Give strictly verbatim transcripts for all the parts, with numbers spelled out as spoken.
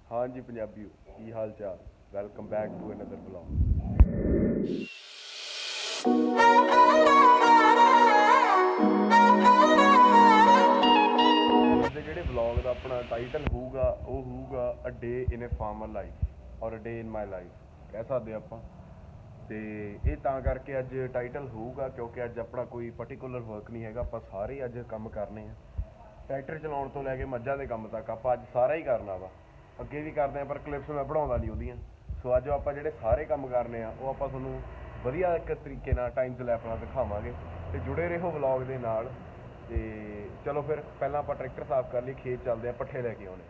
हाँ जी पंजाबियो की हाल चाल। Welcome back to another blog. ਜਿਹੜੇ ਵਲੌਗ ਦਾ ਆਪਣਾ ਟਾਈਟਲ ਹੋਊਗਾ ਉਹ ਹੋਊਗਾ ਅ ਡੇ ਇਨ ਅ ਫਾਰਮਰ ਲਾਈਫ ਔਰ ਅ ਡੇ ਇਨ ਮਾਈ ਲਾਈਫ ਕਹਿ ਸਕਦੇ ਆਪਾਂ। ਤੇ ਇਹ ਤਾਂ ਕਰਕੇ ਅੱਜ ਟਾਈਟਲ ਹੋਊਗਾ ਕਿਉਂਕਿ ਅੱਜ ਆਪਣਾ ਕੋਈ ਪਾਰਟਿਕੂਲਰ ਵਰਕ ਨਹੀਂ ਹੈਗਾ, ਆਪਾਂ ਸਾਰੇ ਅੱਜ ਕੰਮ ਕਰਨੇ ਆ। ਟਰੈਕਟਰ ਚਲਾਉਣ ਤੋਂ ਲੈ ਕੇ ਮੱਝਾਂ ਦੇ ਕੰਮ ਤੱਕ ਆਪਾਂ ਅੱਜ ਸਾਰਾ ਹੀ ਕਰਨਾ ਵਾ। ਅੱਗੇ ਵੀ ਕਰਦੇ ਆ ਪਰ ਕਲਿੱਪਸ ਮੈਂ ਬਣਾਉਂਦਾ ਨਹੀਂ ਉਹਦੀਆਂ। ਸੋ ਅੱਜ ਆਪਾਂ ਜਿਹੜੇ ਸਾਰੇ ਕੰਮ ਕਰਨੇ ਆ ਉਹ ਆਪਾਂ ਤੁਹਾਨੂੰ ਵਧੀਆ ਇੱਕ ਤਰੀਕੇ ਨਾਲ ਟਾਈਮ ਸਲੈਪ ਨਾਲ ਦਿਖਾਵਾਂਗੇ ਤੇ ਜੁੜੇ ਰਹੋ ਵਲੌਗ ਦੇ ਨਾਲ। ਤੇ ਚਲੋ ਫਿਰ ਪਹਿਲਾਂ ਆਪਾਂ ਟਰੈਕਟਰ ਸਾਫ਼ ਕਰ ਲਈ, ਖੇਤ ਚੱਲਦੇ ਆ, ਪੱਠੇ ਲੈ ਕੇ ਆਉਣੇ।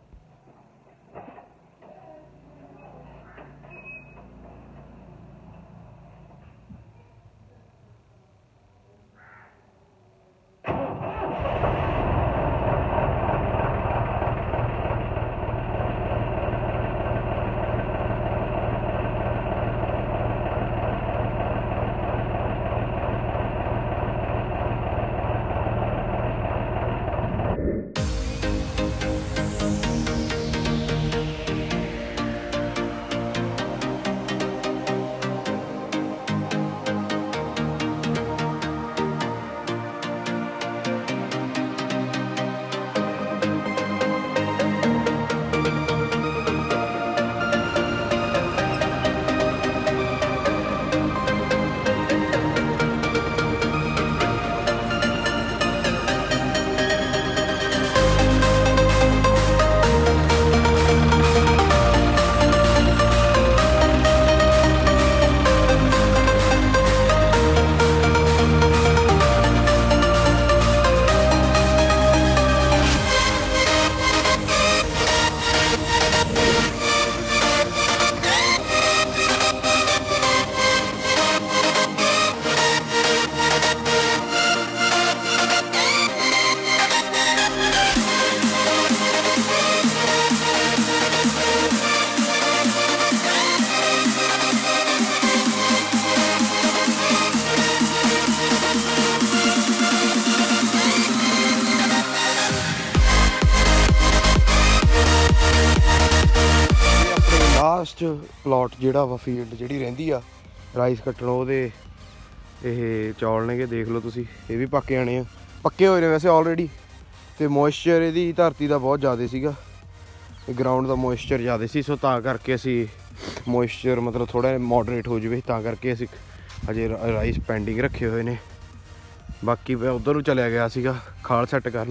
ਲਾਸਟ ਪਲਾਟ ਜਿਹੜਾ ਵਾ ਫੀਲਡ ਜਿਹੜੀ ਰਹਿੰਦੀ ਆ ਰਾਈਸ ਕੱਟਣ ਉਹਦੇ ਇਹ ਚੌਲ ਨੇਗੇ। ਦੇਖ ਲਓ ਤੁਸੀਂ, ਇਹ ਵੀ ਪੱਕ ਜਾਣੇ ਆ, ਪੱਕੇ ਹੋਏ ਨੇ ਵੈਸੇ ਆਲਰੇਡੀ। ਤੇ ਮੋਇਸਚਰ ਇਹਦੀ ਧਰਤੀ ਦਾ ਬਹੁਤ ਜ਼ਿਆਦਾ ਸੀਗਾ, ਗਰਾਊਂਡ ਦਾ ਮੋਇਸਚਰ ਜ਼ਿਆਦਾ ਸੀ, ਸੋ ਤਾਂ ਕਰਕੇ ਅਸੀਂ ਮੋਇਸਚਰ ਮਤਲਬ ਥੋੜ੍ਹਾ ਮੋਡਰੇਟ ਹੋ ਜਾਵੇ ਤਾਂ ਕਰਕੇ ਅਸੀਂ ਅਜੇ ਰਾਈਸ ਪੈਂਡਿੰਗ ਰੱਖੇ ਹੋਏ ਨੇ। ਬਾਕੀ ਮੈਂ ਉੱਧਰ ਨੂੰ ਚਲਿਆ ਗਿਆ ਸੀਗਾ ਖਾਲ ਸੈੱਟ ਕਰਨ।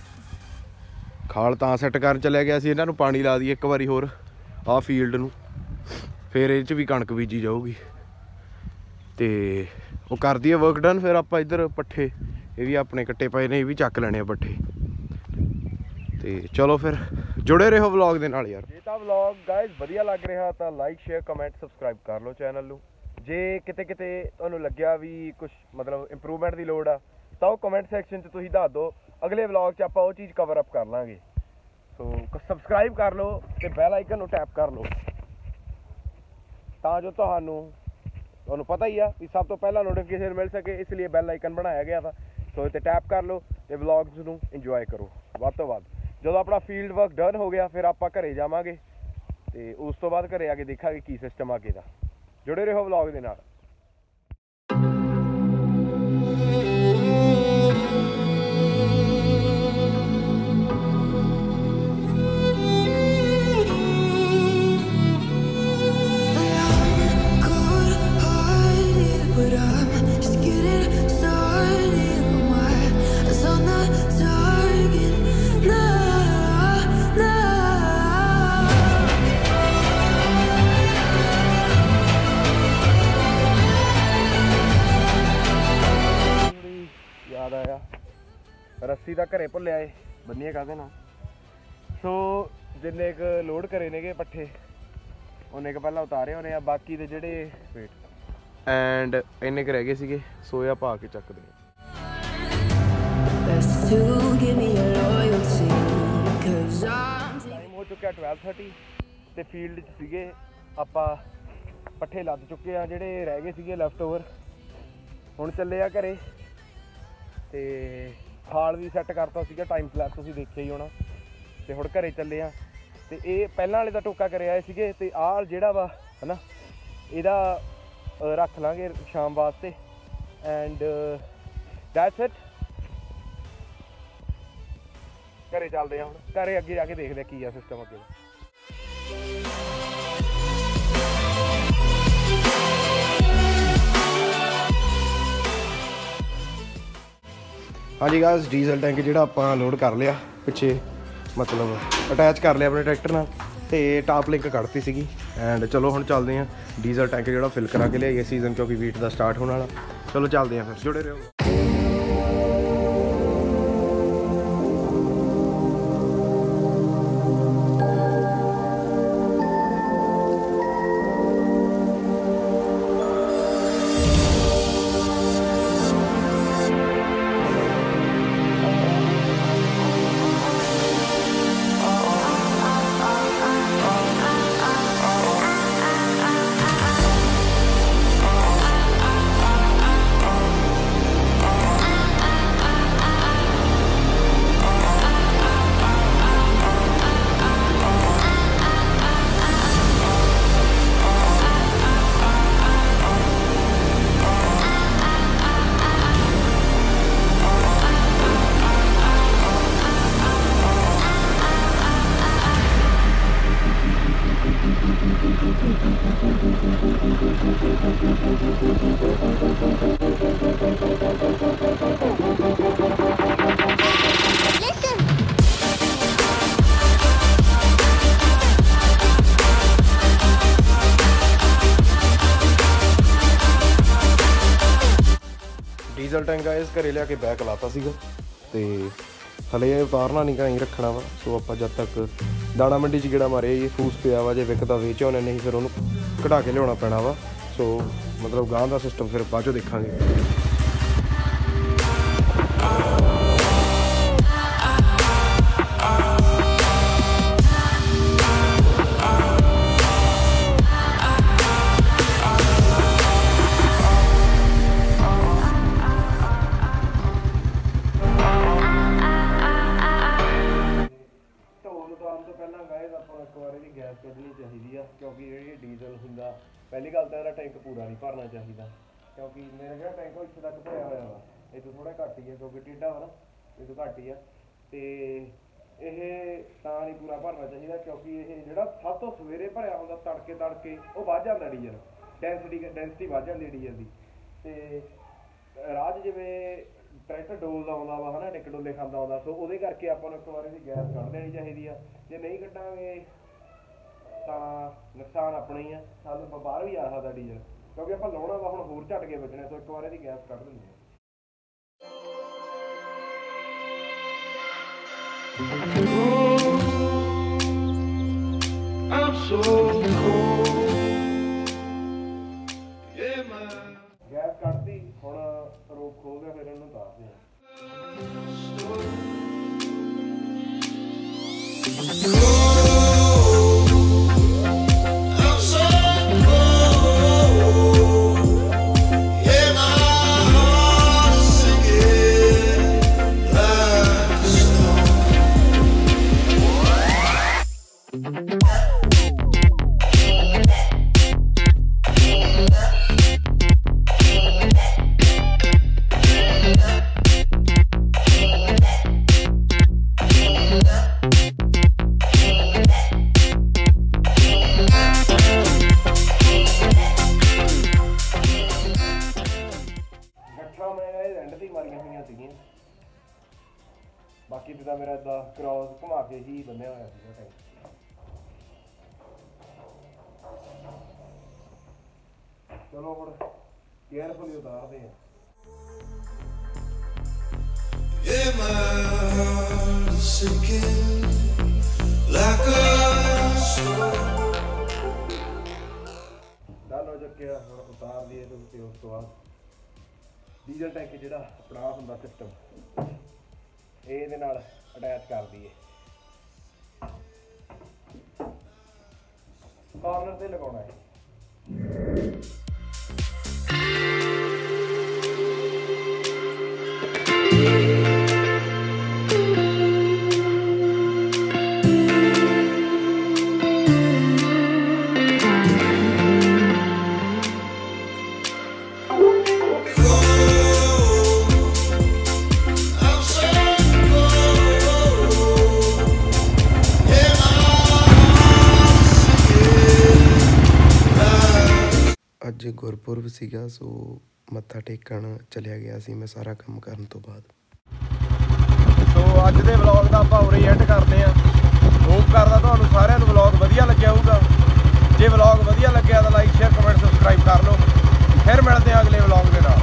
ਖਾਲ ਤਾਂ ਸੈੱਟ ਕਰਨ ਚਲਿਆ ਗਿਆ ਸੀ ਇਹਨਾਂ ਨੂੰ ਪਾਣੀ ਲਾ ਦਈਏ ਇੱਕ ਵਾਰੀ ਹੋਰ ਆਹ ਫੀਲਡ ਨੂੰ, ਫਿਰ ਇਹ 'ਚ ਵੀ ਕਣਕ ਬੀਜੀ ਜਾਊਗੀ ਤੇ ਉਹ ਕਰਦੀ ਹੈ ਵਰਕ ਡਨ। ਫਿਰ ਆਪਾਂ ਇੱਧਰ ਪੱਠੇ ਇਹ ਵੀ ਆਪਣੇ ਕੱਟੇ ਪਏ ਨੇ, ਇਹ ਵੀ ਚੱਕ ਲੈਣੇ ਆ ਪੱਠੇ। ਤੇ ਚਲੋ ਫਿਰ ਜੁੜੇ ਰਹੋ ਵਲੌਗ ਦੇ ਨਾਲ। ਯਾਰ ਜੇ ਤਾਂ ਵਲੌਗ ਗਾਇਜ਼ ਵਧੀਆ ਲੱਗ ਰਿਹਾ ਤਾਂ ਲਾਈਕ ਸ਼ੇਅਰ ਕਮੈਂਟ ਸਬਸਕ੍ਰਾਈਬ ਕਰ ਲਓ ਚੈਨਲ ਨੂੰ। ਜੇ ਕਿਤੇ ਕਿਤੇ ਤੁਹਾਨੂੰ ਲੱਗਿਆ ਵੀ ਕੁਛ ਮਤਲਬ ਇੰਪਰੂਵਮੈਂਟ ਦੀ ਲੋੜ ਆ ਤਾਂ ਉਹ ਕਮੈਂਟ ਸੈਕਸ਼ਨ 'ਚ ਤੁਸੀਂ ਦੱਸ ਦਿਓ, ਅਗਲੇ ਵਲੌਗ 'ਚ ਆਪਾਂ ਉਹ ਚੀਜ਼ ਕਵਰ ਅਪ ਕਰ ਲਾਂਗੇ। ਸੋ ਸਬਸਕ੍ਰਾਈਬ ਕਰ ਲਓ ਤੇ ਬੈਲ ਆਈਕਨ ਨੂੰ ਟੈਪ ਕਰ ਲਓ ਤਾਂ ਜੋ ਤੁਹਾਨੂੰ ਤੁਹਾਨੂੰ ਪਤਾ ਹੀ ਆ ਵੀ ਸਭ ਤੋਂ ਪਹਿਲਾਂ ਨੋਟੀਫਿਕੇਸ਼ਨ ਮਿਲ ਸਕੇ, ਇਸ ਲਈ ਬੈਲ ਆਈਕਨ ਬਣਾਇਆ ਗਿਆ ਵਾ। ਸੋ ਇਹ 'ਤੇ ਟੈਪ ਕਰ ਲਓ ਤੇ ਵਲੌਗਸ ਨੂੰ ਇੰਜੋਏ ਕਰੋ ਵੱਧ ਤੋਂ ਵੱਧ। ਜਦੋਂ ਆਪਣਾ ਫੀਲਡ ਵਰਕ ਡਨ ਹੋ ਗਿਆ ਫਿਰ ਆਪਾਂ ਘਰੇ ਜਾਵਾਂਗੇ ਤੇ ਉਸ ਤੋਂ ਬਾਅਦ ਘਰੇ ਆ ਕੇ ਦੇਖਾਂਗੇ ਕੀ ਸਿਸਟਮ ਅੱਗੇ ਦਾ। ਜੁੜੇ ਰਹੋ ਵਲੌਗ ਦੇ ਨਾਲ। ਆਇਆ ਰੱਸੀ ਤਾਂ ਘਰੇ ਭੁੱਲਿਆ ਏ, ਬੰਨੀਏ ਕਾਹਦੇ ਨਾਲ। ਸੋ ਜਿੰਨੇ ਕੁ ਲੋਡ ਕਰੇ ਨੇਗੇ ਪੱਠੇ ਉਹਨੇ ਕੁ ਪਹਿਲਾਂ ਉਤਾਰੇ ਹੋਣੇ ਆ, ਬਾਕੀ ਦੇ ਜਿਹੜੇ ਵੇਟ ਐਂਡ ਇੰਨੇ ਕੁ ਰਹਿ ਗਏ ਸੀਗੇ, ਸੋਇਆ ਪਾ ਕੇ ਚੱਕਦੇ ਆ। ਟਾਈਮ ਹੋ ਚੁੱਕਿਆ ਟਵੈਲਵ ਥਰਟੀ ਤੇ ਫੀਲਡ 'ਚ ਸੀਗੇ ਆਪਾਂ, ਪੱਠੇ ਲੱਦ ਚੁੱਕੇ ਆ ਜਿਹੜੇ ਰਹਿ ਗਏ ਸੀਗੇ ਲੈਫਟ ਓਵਰ। ਹੁਣ ਚੱਲੇ ਆ ਘਰੇ ਤੇ ਹਾਲ ਵੀ ਸੈੱਟ ਕਰਤਾ ਸੀਗਾ, ਟਾਈਮ ਸਲੈਪ ਤੁਸੀਂ ਦੇਖਿਆ ਹੀ ਹੋਣਾ। ਤੇ ਹੁਣ ਘਰੇ ਚੱਲੇ ਆ ਤੇ ਇਹ ਪਹਿਲਾਂ ਵਾਲੇ ਦਾ ਟੋਕਾ ਕਰਿਆ ਆਏ ਸੀਗੇ ਤੇ ਆਹ ਜਿਹੜਾ ਵਾ ਹਨਾ ਇਹਦਾ ਰੱਖ ਲਾਂਗੇ ਸ਼ਾਮ ਵਾਸਤੇ ਐਂਡ ਦੈਟਸ ਇਟ। ਘਰੇ ਚੱਲਦੇ ਆ ਹੁਣ, ਘਰੇ ਅੱਗੇ ਜਾ ਕੇ ਦੇਖਦੇ ਆ ਕੀ ਆ ਸਿਸਟਮ ਅੱਗੇ। ਹਾਂਜੀ ਗਾਇਸ, ਡੀਜ਼ਲ ਟੈਂਕ ਜਿਹੜਾ ਆਪਾਂ ਲੋਡ ਕਰ ਲਿਆ ਪਿੱਛੇ, ਮਤਲਬ ਅਟੈਚ ਕਰ ਲਿਆ ਆਪਣੇ ਟਰੈਕਟਰ ਨਾਲ ਤੇ ਟਾਪ ਲਿੰਕ ਕੱਢਤੀ ਸੀਗੀ ਐਂਡ ਚਲੋ ਹੁਣ ਚੱਲਦੇ ਹਾਂ ਡੀਜ਼ਲ ਟੈਂਕ ਜਿਹੜਾ ਫਿਲ ਕਰਾ ਕੇ ਲਿਆਈਏ ਸੀਜ਼ਨ, ਕਿਉਂਕਿ ਵੀਟ ਦਾ ਸਟਾਰਟ ਹੋਣ ਵਾਲਾ। ਚਲੋ ਚੱਲਦੇ ਹਾਂ ਫਿਰ, ਜੁੜੇ ਰਹੋ। ਡੀਜ਼ਲ ਟੈਂਕ ਗਾਇਸ ਘਰੇ ਲਿਆ ਕੇ ਬੈਕ ਲਾਤਾ ਸੀਗਾ ਤੇ ਹਲੇ ਇਹ ਉਤਾਰਨਾ ਨਹੀਂ, ਘਰਾਂ ਹੀ ਰੱਖਣਾ ਵਾ। ਸੋ ਆਪਾਂ ਜਦ ਤੱਕ ਦਾਣਾ ਮੰਡੀ 'ਚ ਗੇੜਾ ਮਾਰਿਆ, ਇਹ ਫੂਸ ਪਿਆ ਵਾ, ਜੇ ਵਿਕਦਾ ਵੇਚ ਆਉਣੇ, ਨਹੀਂ ਫਿਰ ਉਹਨੂੰ ਕਢਾ ਕੇ ਲਿਆਉਣਾ ਪੈਣਾ ਵਾ। ਸੋ ਮਤਲਬ ਗਾਂ ਦਾ ਸਿਸਟਮ ਫਿਰ ਬਾਅਦ 'ਚੋਂ ਦੇਖਾਂਗੇ। ਗੈਸ ਕੱਢਣੀ ਚਾਹੀਦੀ ਆ, ਕਿਉਂਕਿ ਜਿਹੜੀ ਡੀਜ਼ਲ ਹੁੰਦਾ, ਪਹਿਲੀ ਗੱਲ ਤਾਂ ਇਹਦਾ ਟੈਂਕ ਪੂਰਾ ਨਹੀਂ ਭਰਨਾ ਚਾਹੀਦਾ, ਕਿਉਂਕਿ ਮੇਰਾ ਜਿਹੜਾ ਟੈਂਕ ਉਹ ਇੱਥੇ ਤੱਕ ਭਰਿਆ ਹੋਇਆ ਵਾ, ਇਹ ਤੋਂ ਥੋੜ੍ਹਾ ਘੱਟ ਹੀ ਆ ਕਿਉਂਕਿ ਟੇਢਾ ਵਾ ਨਾ, ਇਹ ਤੋਂ ਘੱਟ ਹੀ ਆ। ਤੇ ਇਹ ਤਾਂ ਨਹੀਂ ਪੂਰਾ ਭਰਨਾ ਚਾਹੀਦਾ, ਕਿਉਂਕਿ ਇਹ ਜਿਹੜਾ ਸਭ ਤੋਂ ਸਵੇਰੇ ਭਰਿਆ ਹੁੰਦਾ ਤੜਕੇ ਤੜਕੇ ਉਹ ਵੱਧ ਜਾਂਦਾ ਡੀਜ਼ਲ, ਡੈਂਸਿਟੀ ਡੈਂਸਿਟੀ ਵੱਧ ਜਾਂਦੀ ਡੀਜ਼ਲ ਦੀ। ਤੇ ਰਾਜ ਜਿਵੇਂ ਟਰੈਕਟਰ ਡੋਲਦਾ ਆਉਂਦਾ ਵਾ ਹਨਾ, ਟਿੱਕ ਡੋਲੇ ਖਾਂਦਾ ਆਉਂਦਾ, ਸੋ ਉਹਦੇ ਕਰਕੇ ਆਪਾਂ ਨੂੰ ਇੱਕ ਵਾਰੀ ਦੀ ਗੈਸ ਕੱਢ ਦੇਣੀ ਚਾਹੀਦੀ ਆ। ਜੇ ਨਹੀਂ ਕੱਢਾਂਗੇ ਤਾਂ ਨੁਕਸਾਨ ਆਪਣਾ ਹੀ ਆ, ਸਾਨੂੰ ਬਾਹਰ ਵੀ ਆ ਸਕਦਾ ਡੀਜ਼ਲ, ਕਿਉਂਕਿ ਆਪਾਂ ਲਾਉਣਾ ਵਾ ਹੁਣ ਹੋਰ ਝਟ ਕੇ ਵੱਜਣੇ। ਸੋ ਇੱਕ ਵਾਰ ਇਹਦੀ ਗੈਸ ਕੱਢ ਦਿੰਦੇ ਆ। ਗੈਸ ਕੱਢਦੀ, ਹੁਣ ਰੋਕ ਖੋਲਦੇ, ਫਿਰ ਇਹਨੂੰ ਉਤਾਰਦੇ ਆ। ਬਾਕੀ ਤਾਂ ਮੇਰਾ ਇਦਾਂ ਕ੍ਰੋਸ ਘੁਮਾ ਕੇ ਹੀ ਬੰਨਿਆ ਹੋਇਆ ਸੀਗਾ ਟੈਂਕ। ਚਲੋ ਹੁਣ ਕੇਅਰਫੁਲੀ ਉਤਾਰਦੇ ਆ। ਡਨ ਹੋ ਚੁੱਕਿਆ, ਹੁਣ ਉਤਾਰ ਲਈਏ ਤੇ ਉਸ ਤੋਂ ਬਾਅਦ ਡੀਜ਼ਲ ਟੈਂਕ ਜਿਹੜਾ ਆਪਣਾ ਹੁੰਦਾ ਸਿਸਟਮ, ਇਹਦੇ ਨਾਲ ਅਟੈਚ ਕਰ ਦਈਏ। ਕਾਰਨਰ ਤੇ ਲਗਾਉਣਾ ਹੈ। ਅੱਜ ਗੁਰਪੁਰਬ ਸੀਗਾ, ਸੋ ਮੱਥਾ ਟੇਕਣ ਚਲਿਆ ਗਿਆ ਸੀ ਮੈਂ ਸਾਰਾ ਕੰਮ ਕਰਨ ਤੋਂ ਬਾਅਦ। ਸੋ ਅੱਜ ਦੇ ਵਲੌਗ ਦਾ ਆਪਾਂ ਉਰੇ ਐਂਡ ਕਰਦੇ ਹਾਂ। ਹੋਪ ਕਰਦਾ ਤੁਹਾਨੂੰ ਸਾਰਿਆਂ ਨੂੰ ਵਲੌਗ ਵਧੀਆ ਲੱਗਿਆ ਹੋਊਗਾ। ਜੇ ਵਲੌਗ ਵਧੀਆ ਲੱਗਿਆ ਤਾਂ ਲਾਈਕ ਸ਼ੇਅਰ ਕਮੈਂਟ ਸਬਸਕ੍ਰਾਈਬ ਕਰ ਲਓ। ਫਿਰ ਮਿਲਦੇ ਹਾਂ ਅਗਲੇ ਵਲੌਗ ਦੇ ਨਾਲ।